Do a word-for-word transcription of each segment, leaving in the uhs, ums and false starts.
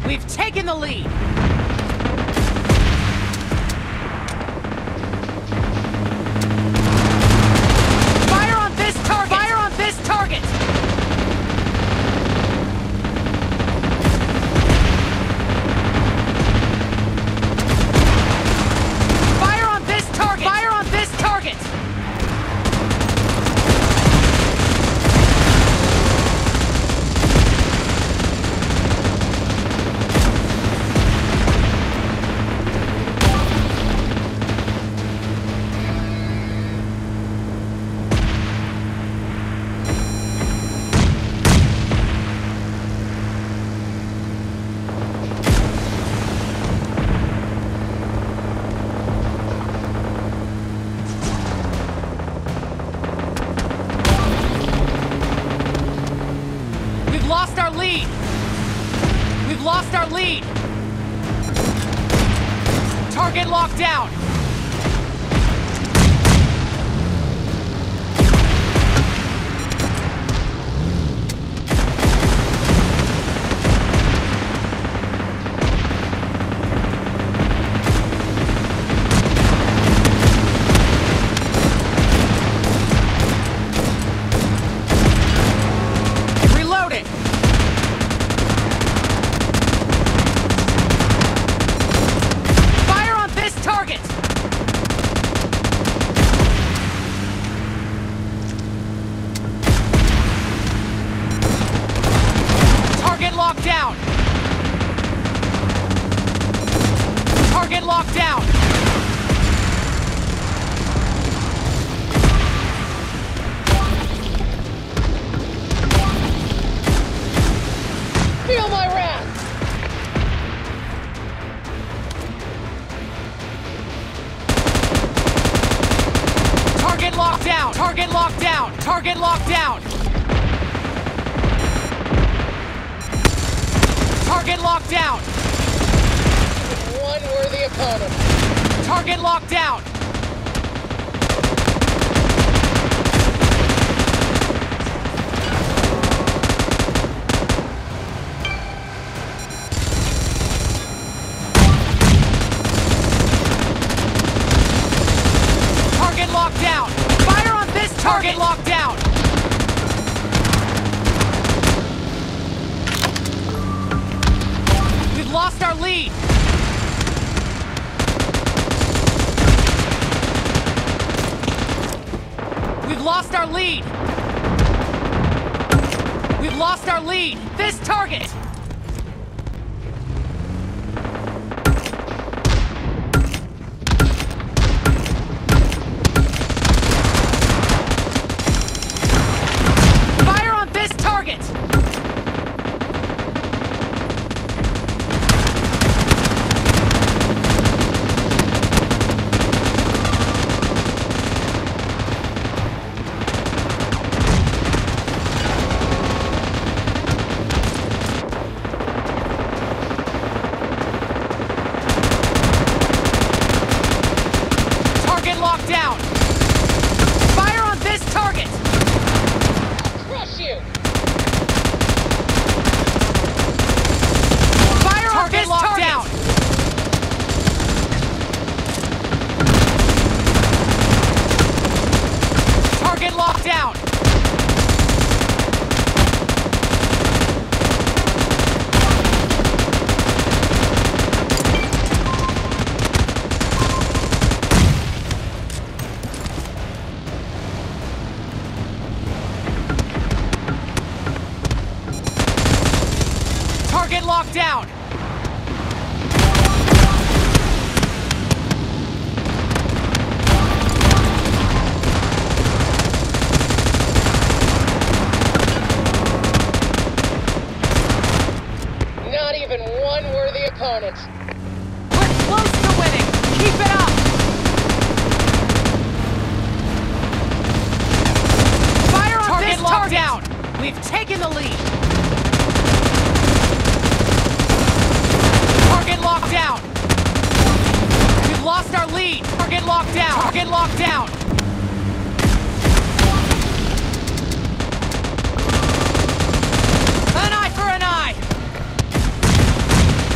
We've taken the lead. Fire on this target. Fire on this target. Fire on this target. Fire on this target. Lost our lead! We've lost our lead! Target locked down! Locked down! Target locked down! Feel my wrath! Target locked down! Target locked down! Target locked down! Target locked down! One worthy opponent. Target locked down! Target locked down! Fire on this target! Target locked down! We've lost our lead! We've lost our lead! We've lost our lead! This target! Fire on this target! Locked down! Fire on this target! Crush you! Fire on this locked target! Down! Target locked down! Target locked down! Not even one worthy opponent. We're close to winning! Keep it up! Fire on target this locked target! Down! We've taken the lead! Target locked down! We've lost our lead! Target locked down! Target locked down! An eye for an eye!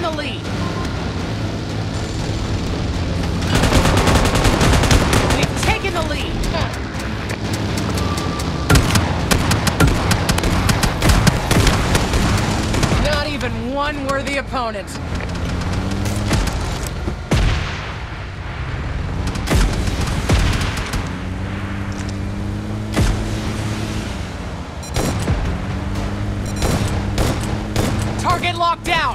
taken the lead. We've taken the lead. Not even one worthy opponent. Target locked down!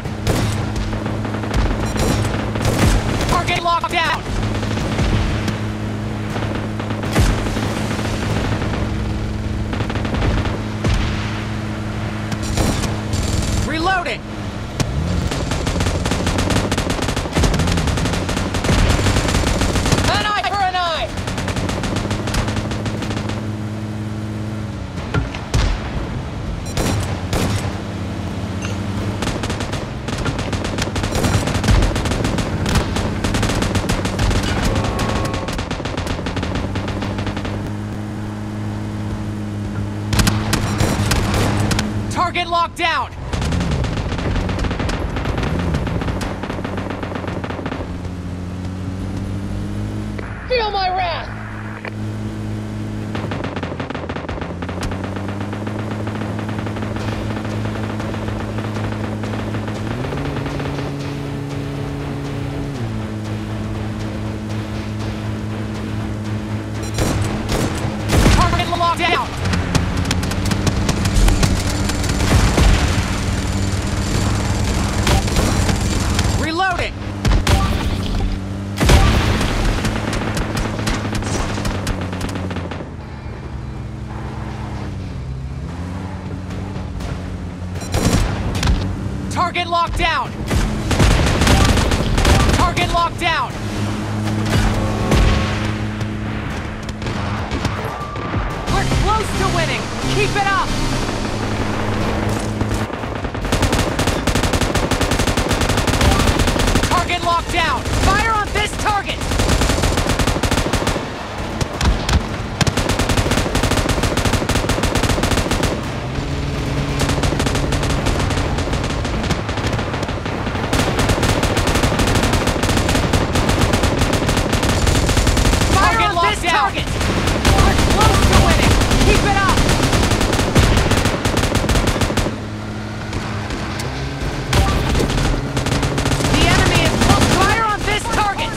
Target locked down! Reloading! An eye for an eye! Target locked down! Feel my wrath! Target locked down! Reloading! Target locked down! Target locked down! We're close to winning! Keep it up! Target locked down! Fire on this target! Target! We're close to winning! Keep it up! The enemy is close! Fire on this target!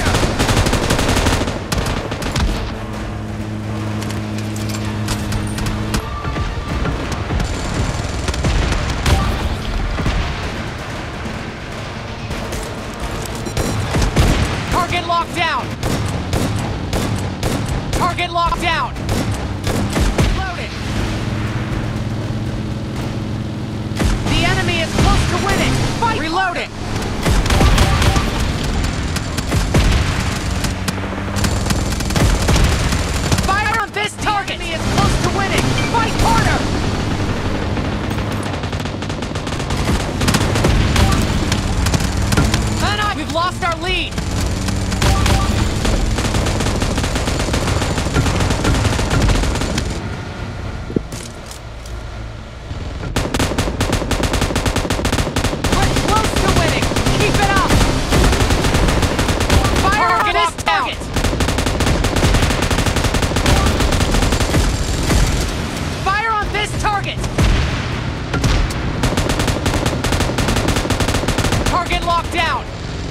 Target locked down! Target locked down! Loaded! The enemy is close to winning! Fight! Reloading! Fire on this target! The enemy is close to winning! Fight harder! And I- We've lost our lead! Target locked down!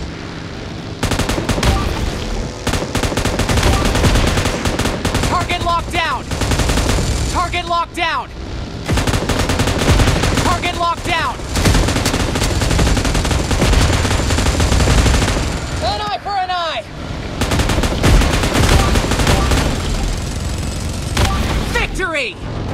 Target locked down! Target locked down! Target locked down! An eye for an eye! Victory!